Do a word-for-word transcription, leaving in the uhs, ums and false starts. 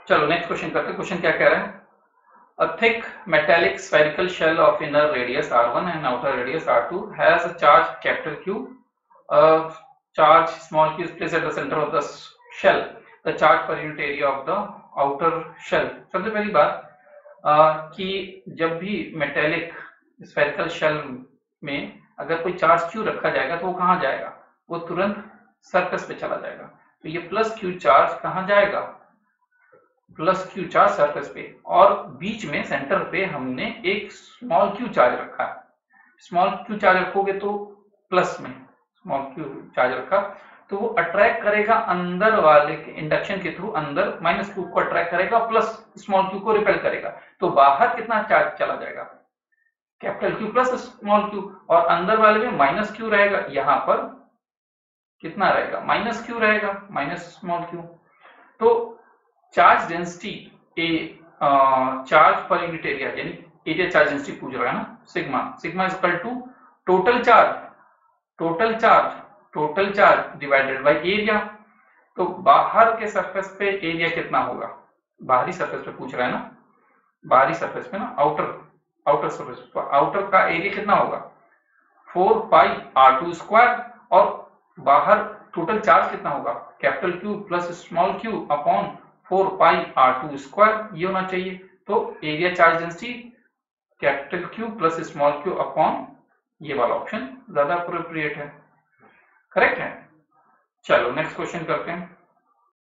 चलो next question करते हैं। क्वेश्चन क्या कह रहा है? A thick metallic spherical shell of inner radius R one and outer radius R two has a charge capital Q. A charge small q is placed at the center of the shell. The charge per unit area of the outer shell. सबसे पहली बात कि जब भी metallic spherical shell में अगर कोई charge Q रखा जाएगा तो वो कहाँ जाएगा? वो तुरंत सरफेस पे चला जाएगा। तो ये प्लस क्यू चार्ज कहाँ जाएगा? प्लस क्यू चार्ज सरफेस पे, और बीच में सेंटर पे हमने एक स्मॉल क्यू चार्ज रखा है। स्मॉल क्यू चार्ज रखोगे तो प्लस में स्मॉल क्यू चार्ज रखा तो वो अट्रैक्ट करेगा अंदर वाले के इंडक्शन के थ्रू, अंदर माइनस क्यू को अट्रैक्ट करेगा, प्लस स्मॉल क्यू को रिपेल करेगा। तो बाहर कितना चार्ज चला जाएगा? Capital Q plus small Q, और अंदर वाले में माइनस क्यू रहेगा। यहां पर कितना रहेगा? माइनस क्यू रहेगा, माइनस स्मॉल क्यू। तो charge density a charge per unit area, यानी एरिया चार्ज डेंसिटी पूछ रहा है ना, sigma sigma is equal to total charge total charge total charge divided by area. तो बाहर के सरफेस पे एरिया कितना होगा? बाहरी सरफेस पे पूछ रहा है ना, बाहरी सरफेस पे ना, आउटर आउटर सरफेस पे, आउटर का एरिया कितना होगा? Four pi r two square, और बाहर टोटल चार्ज कितना होगा? Capital Q plus small Q upon four pi r two square, ये होना चाहिए। तो area charge density capital Q plus small Q upon ये वाला ऑप्शन ज्यादा अप्रोप्रिएट है, करेक्ट है। चलो नेक्स्ट क्वेश्चन करते हैं।